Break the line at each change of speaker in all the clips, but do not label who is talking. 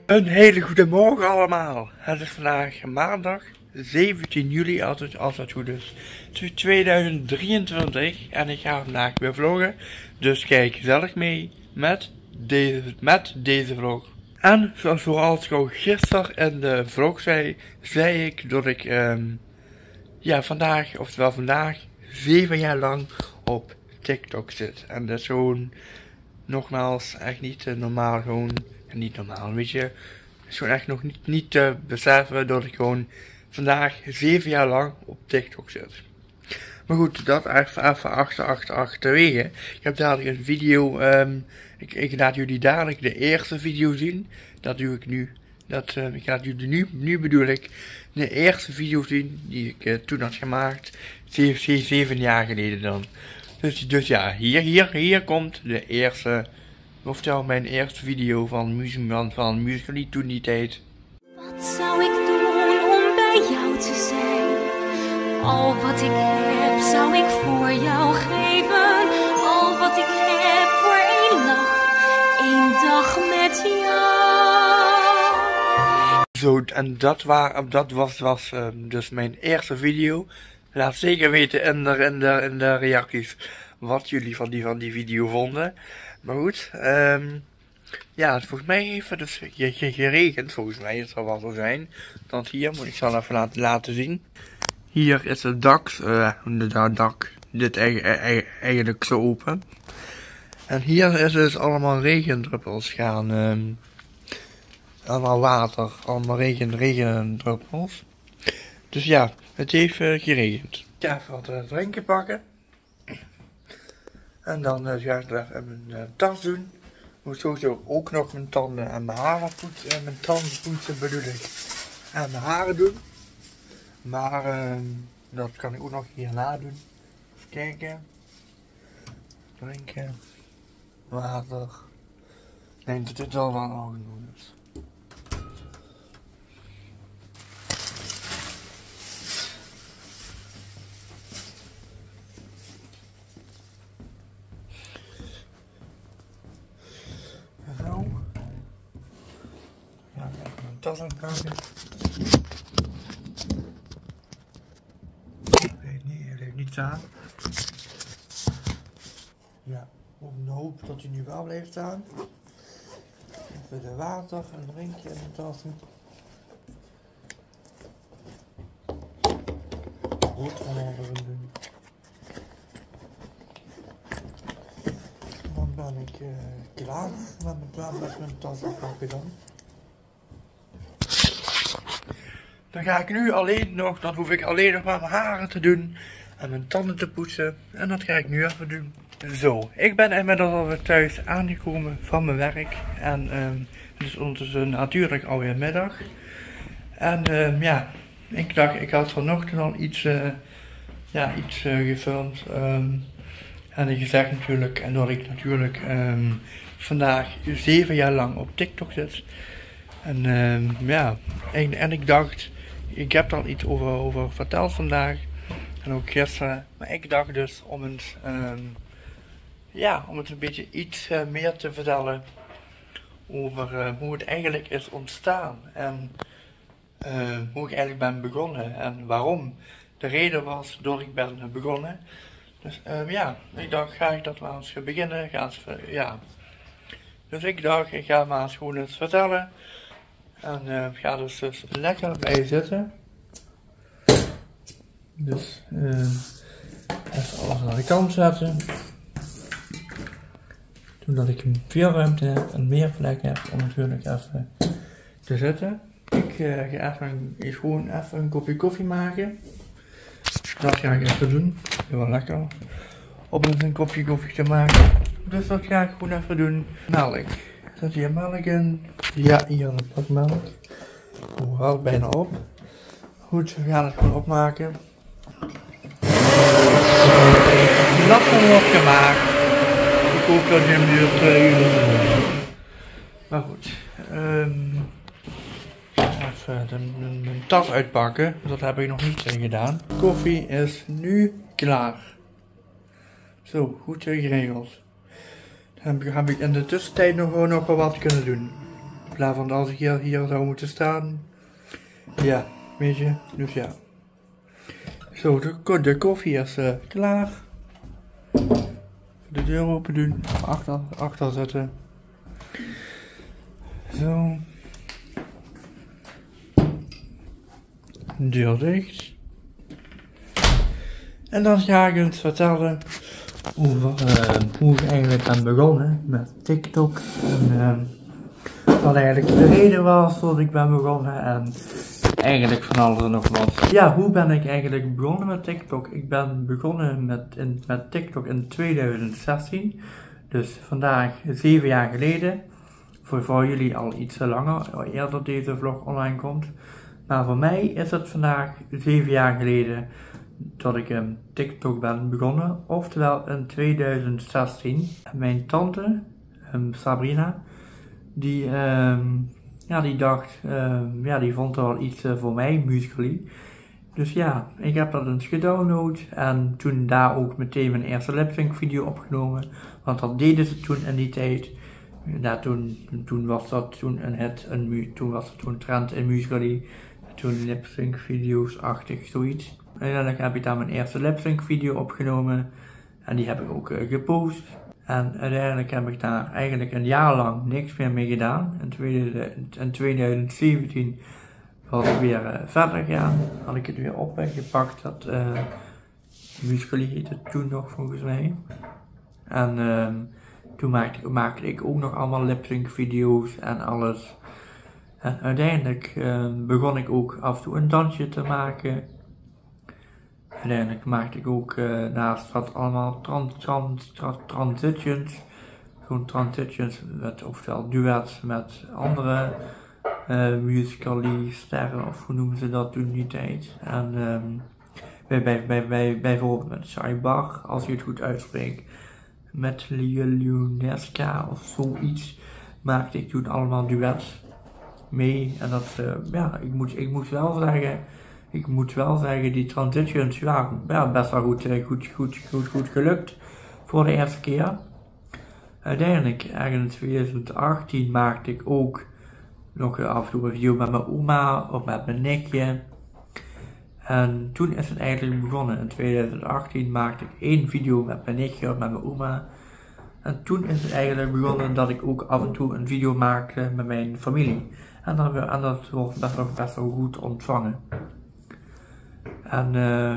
Een hele goede morgen allemaal. Het is vandaag maandag 17 juli als het goed is. Het is 2023 en ik ga vandaag weer vloggen. Dus kijk gezellig mee met deze vlog. En zoals ik al gisteren in de vlog zei ik dat ik vandaag 7 jaar lang op TikTok zit. En dat is gewoon nogmaals echt niet normaal, niet normaal, weet je. Het is gewoon echt nog niet te beseffen dat ik gewoon vandaag 7 jaar lang op TikTok zit. Maar goed, dat even achterwege. Ik heb dadelijk een video, ik laat jullie dadelijk de eerste video zien. Dat doe ik nu. Ik laat jullie nu bedoel ik, de eerste video zien die ik toen had gemaakt. 7 jaar geleden dan. Dus ja, hier komt de eerste, oftewel mijn eerste video van Musical.ly toen die tijd.
Wat zou ik doen om bij jou te zijn? Al wat ik heb zou ik voor jou geven. Al wat ik heb voor één dag met jou.
Zo, en dat was dus mijn eerste video. Laat zeker weten in de reacties wat jullie van die video vonden. Maar goed, ja, volgens mij heeft het dus geregend. Volgens mij het zal wel zo zijn. Want hier, ik zal even laten zien. Hier is het dak, dit eigenlijk zo open. En hier is dus allemaal regendruppels gaan, allemaal water, allemaal regendruppels. Dus ja, het heeft geregend. Ik ga even wat drinken pakken. En dan ga ik even mijn tas doen. Ik moet sowieso ook nog mijn tanden en mijn haren poetsen. En mijn tanden poetsen bedoel ik. En mijn haren doen. Maar dat kan ik ook nog hierna doen. Even kijken. Drinken. Water. Nee, dit is al wel genoeg. Dus. Zo. Ja, even mijn tas aanpakken. Nee, hij ligt niet aan. Ja, op de hoop dat hij nu wel blijft staan. Even de water en drinkje in de tas doen. Goed allemaal erin doen. Dan ben ik klaar met mijn tas pakken dan. Dan ga ik nu dan hoef ik alleen nog maar mijn haren te doen en mijn tanden te poetsen. En dat ga ik nu even doen. Zo, ik ben inmiddels alweer thuis aangekomen van mijn werk. En het is ondertussen natuurlijk alweer middag. En ja, ik dacht, ik had vanochtend al iets gefilmd. En gezegd natuurlijk, en dat ik natuurlijk vandaag 7 jaar lang op TikTok zit. En ja, en ik dacht, ik heb er al iets over verteld vandaag. En ook gisteren. Maar ik dacht dus om het een beetje iets meer te vertellen over hoe het eigenlijk is ontstaan. En hoe ik eigenlijk ben begonnen en waarom. De reden was dat ik ben begonnen. Dus ja, ik dacht, ga ik dat maar eens beginnen? Dus ik dacht, ik ga maar eens gewoon eens vertellen. En ga dus lekker bij zitten. Dus even alles aan de kant zetten. Zodat ik veel ruimte heb en meer plek heb om natuurlijk even te zitten. Ik ga gewoon even een kopje koffie maken. Dat ga ik even doen. Heel lekker. Om een kopje koffie te maken. Dus dat ga ik gewoon even doen. Melk. Zet hier melk in. Ja, hier een pak melk. Oh, houdt bijna op. Goed, we gaan het gewoon opmaken. Dat hebben we opgemaakt. Ik hoop dat je hem duurt 2 uur. Maar goed. Even mijn tas uitpakken. Dat heb ik nog niet gedaan. Koffie is nu klaar. Zo, goed geregeld. Dan heb ik in de tussentijd nog wel wat kunnen doen. vanavond als ik hier zou moeten staan. Ja, weet je, dus ja. Zo, de koffie is klaar. De deur open doen, achter zetten. Zo. Deur dicht. En dan ga ik eens vertellen hoe ik eigenlijk ben begonnen met TikTok. En wat eigenlijk de reden was dat ik ben begonnen en eigenlijk van alles en nog wat. Ja, hoe ben ik eigenlijk begonnen met TikTok? Ik ben begonnen met TikTok in 2016. Dus vandaag 7 jaar geleden. Voor jullie al iets langer, eerder deze vlog online komt. Maar voor mij is het vandaag 7 jaar geleden dat ik TikTok ben begonnen. Oftewel in 2016. Mijn tante, Sabrina, die dacht, die vond er wel iets voor mij, Musical.ly. Dus ja, ik heb dat eens gedownload en toen daar ook meteen mijn eerste lip-sync video opgenomen. Want dat deden ze toen in die tijd. Ja, toen was dat toen een hit, toen was het toen trend in Musical.ly. Toen lip-sync video's-achtig zoiets. En uiteindelijk heb ik daar mijn eerste lip-sync video opgenomen. En die heb ik ook gepost. En uiteindelijk heb ik daar eigenlijk een jaar lang niks meer mee gedaan. In 2017 was ik weer verder gegaan. Had ik het weer opgepakt. Dat Musical.ly heette het toen nog volgens mij. En toen maakte ik ook nog allemaal lip-sync video's en alles. En uiteindelijk begon ik ook af en toe een dansje te maken. Uiteindelijk maakte ik ook naast dat allemaal transitions. Gewoon transitions, oftewel duets met andere Musical.ly sterren, of hoe noemen ze dat toen die tijd. En bijvoorbeeld met Shai Bach, als je het goed uitspreekt. Met Luneska of zoiets maakte ik toen allemaal duets mee. En dat, ik moet wel zeggen, die transitions waren best wel goed gelukt voor de eerste keer. Uiteindelijk, ergens in 2018 maakte ik ook nog af en toe een video met mijn oma of met mijn nichtje. En toen is het eigenlijk begonnen. In 2018 maakte ik 1 video met mijn nichtje of met mijn oma. En toen is het eigenlijk begonnen dat ik ook af en toe een video maakte met mijn familie. En dat wordt best wel goed ontvangen. En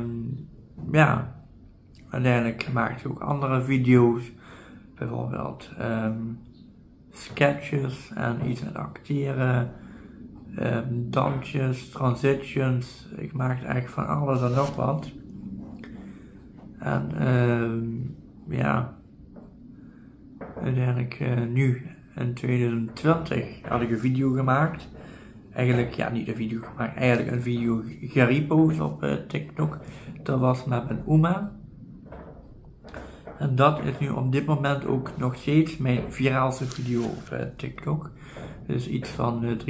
uiteindelijk maakte ik ook andere video's. Bijvoorbeeld sketches en iets met acteren. Dansjes, transitions. Ik maakte eigenlijk van alles en nog wat. En uiteindelijk nu in 2020 had ik een video gemaakt. Eigenlijk, niet een video gemaakt, eigenlijk een video gerepost op TikTok. Dat was met mijn oma. En dat is nu op dit moment ook nog steeds mijn viraalste video op TikTok. Dus iets van 300.000,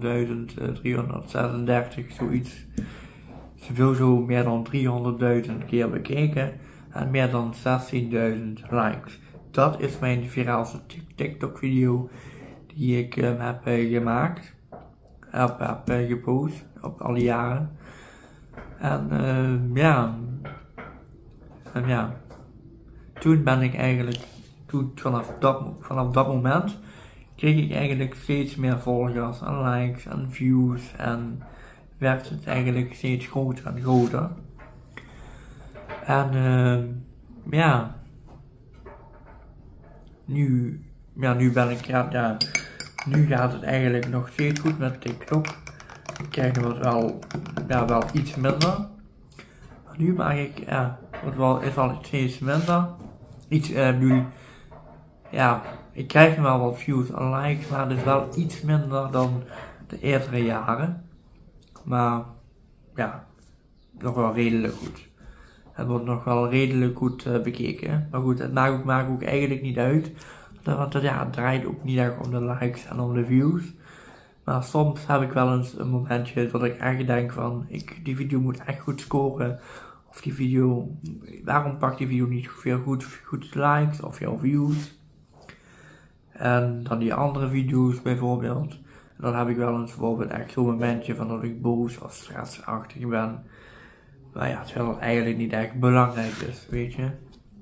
336, zoiets. Sowieso meer dan 300.000 keer bekeken en meer dan 16.000 likes. Dat is mijn viraalste TikTok video die ik heb gemaakt. Heb gepost op alle jaren. Toen ben ik eigenlijk, vanaf dat moment kreeg ik eigenlijk steeds meer volgers en likes en views en werd het eigenlijk steeds groter en groter. En nu ben ik, nu gaat het eigenlijk nog steeds goed met TikTok. Ik krijg wel iets minder. Maar nu maak ik, het is wel steeds minder. Ik krijg wel wat views en likes, maar het is wel iets minder dan de eerdere jaren. Maar nog wel redelijk goed. Het wordt nog wel redelijk goed bekeken. Maar goed, het maakt ook eigenlijk niet uit. Want het draait ook niet echt om de likes en om de views. Maar soms heb ik wel eens een momentje dat ik echt denk van, die video moet echt goed scoren. Of die video, waarom pakt die video niet veel goed likes of veel views? En dan die andere video's bijvoorbeeld. En dan heb ik wel eens bijvoorbeeld echt zo'n momentje van dat ik boos of stressachtig ben. Maar ja, terwijl het eigenlijk niet echt belangrijk is, weet je.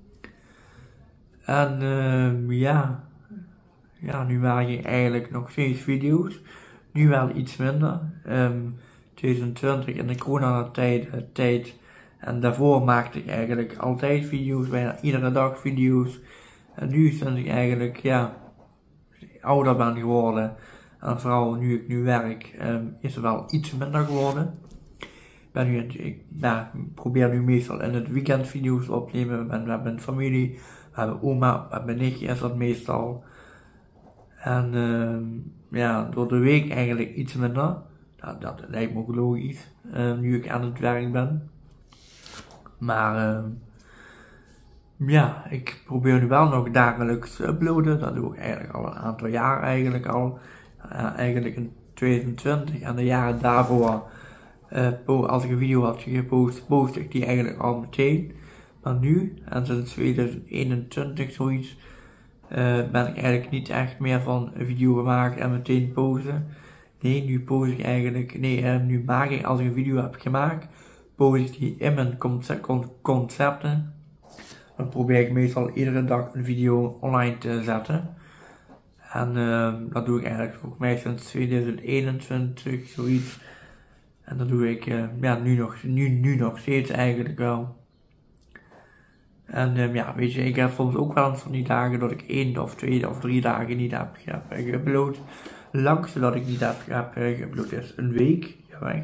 En ja, nu maak ik eigenlijk nog steeds video's. Nu wel iets minder. 2020 in de coronatijd en daarvoor maakte ik eigenlijk altijd video's, bijna iedere dag video's. En nu sinds ik eigenlijk, ja, ouder ben geworden en vooral nu ik nu werk, is het wel iets minder geworden. Ik probeer nu meestal in het weekend video's op te nemen met mijn familie. We hebben oma, met mijn nichtje is dat meestal. En ja, door de week eigenlijk iets minder. Dat lijkt me ook logisch, nu ik aan het werk ben. Maar ja, ik probeer nu wel nog dagelijks te uploaden. Dat doe ik eigenlijk al een aantal jaar eigenlijk al. Eigenlijk in 2020 en de jaren daarvoor, als ik een video had gepost, post ik die eigenlijk al meteen. Maar nu, en sinds 2021 zoiets, ben ik eigenlijk niet echt meer van een video maken en meteen posten. Nee, nu post ik eigenlijk, nu maak ik, als ik een video heb gemaakt, post ik die in mijn concepten. Dan probeer ik meestal iedere dag een video online te zetten. En dat doe ik eigenlijk volgens mij sinds 2021, zoiets. En dat doe ik ja, nu nog steeds eigenlijk wel. En ja, weet je, ik heb soms ook wel eens van die dagen dat ik 1 of 2 of 3 dagen niet heb geüpload. Langste dat ik niet heb geüpload is een week weg.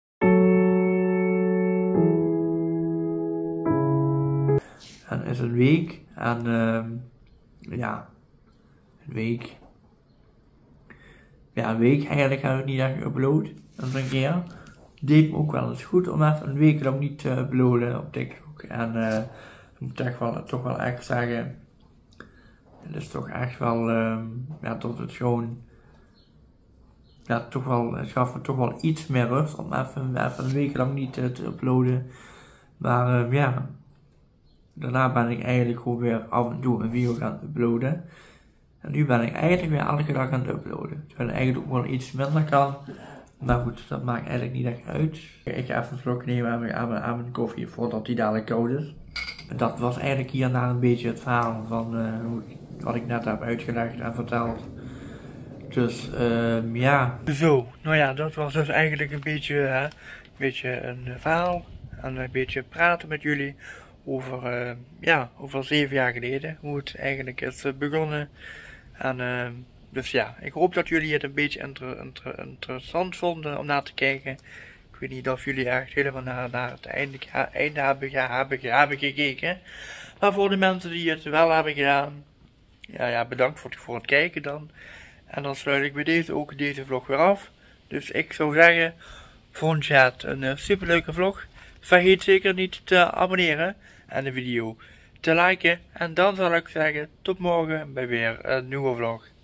En is een week en ja, een week. Ja, een week eigenlijk heb ik niet echt geüpload. En zo'n keer deed me ook wel eens goed om even een week lang niet te uploaden op TikTok. En ik moet toch wel echt zeggen, het is toch echt wel, ja, tot het gewoon, ja, toch wel, het gaf me toch wel iets meer rust om even een week lang niet te uploaden. Maar ja, daarna ben ik eigenlijk gewoon weer af en toe een video gaan uploaden. En nu ben ik eigenlijk weer elke dag aan het uploaden. Terwijl ik eigenlijk ook wel iets minder kan. Maar goed, dat maakt eigenlijk niet echt uit. Ik ga even een slok nemen aan mijn koffie voordat die dadelijk koud is. En dat was eigenlijk hierna een beetje het verhaal van wat ik net heb uitgelegd en verteld. Dus ja. Zo, nou ja, dat was dus eigenlijk een beetje een verhaal. En een beetje praten met jullie over, ja, over 7 jaar geleden. Hoe het eigenlijk is begonnen. En dus ja, ik hoop dat jullie het een beetje interessant vonden om naar te kijken. Ik weet niet of jullie echt helemaal naar het einde hebben gekeken. Maar voor de mensen die het wel hebben gedaan, ja, bedankt voor het kijken dan. En dan sluit ik bij deze vlog weer af. Dus ik zou zeggen, vond je het een superleuke vlog? Vergeet zeker niet te abonneren en de video te liken. En dan zal ik zeggen, tot morgen bij weer een nieuwe vlog.